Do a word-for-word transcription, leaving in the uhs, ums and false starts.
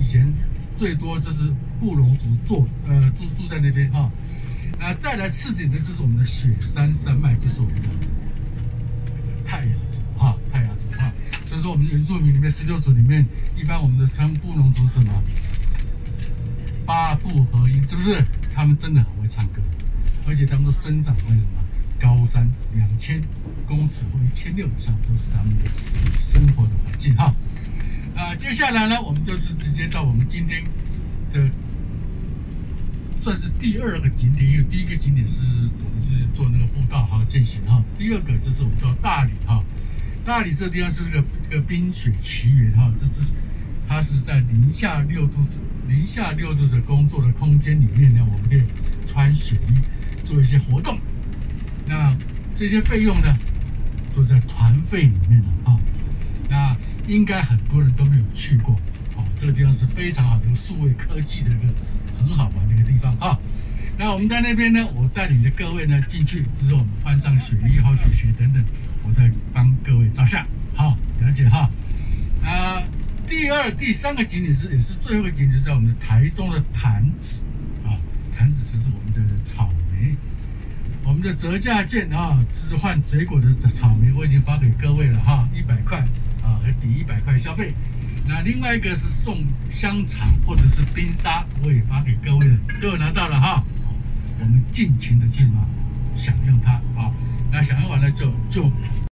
前最多就是布农族住呃住住在那边哈。那再来次点的就是我们的雪山山脉，就是我们的泰雅族哈，泰雅族哈，就是我们原住民里面十六族里面，一般我们的称布农族什么八部合音，是不是？他们真的很会唱歌，而且他们都生长在什么高山两千公尺或一千六以上，都是他们的生活的环境哈。啊，接下来呢，我们就是直接到我们今天的。算是第二个景点，因为第一个景点是我们是做那个步道哈践行哈，第二个就是我们到大理哈，大理这个地方是这个这个冰雪奇缘哈，这是它是在零下六度零下六度的工作的空间里面呢，我们可以穿雪衣做一些活动，那这些费用呢都在团费里面了啊，那应该很多人都没有去过。哦，这个地方是非常好的数位科技的一个很好玩的一个地方哈。那我们在那边呢，我带领着各位呢进去之后，我们换上雪衣、好雪鞋等等，我再帮各位照相，好了解哈。啊，第二、第三个景点是也是最后一个景点，在我们的台中的潭子啊，潭子就是我们的草莓，我们的折价券啊，这是换水果的草莓，我已经发给各位了哈，一百块啊，抵一百块消费。那另外一个是送香肠或者是冰沙，我也发给各位了，都有拿到了哈。我们尽情的去嘛享用它啊。那享用完了就就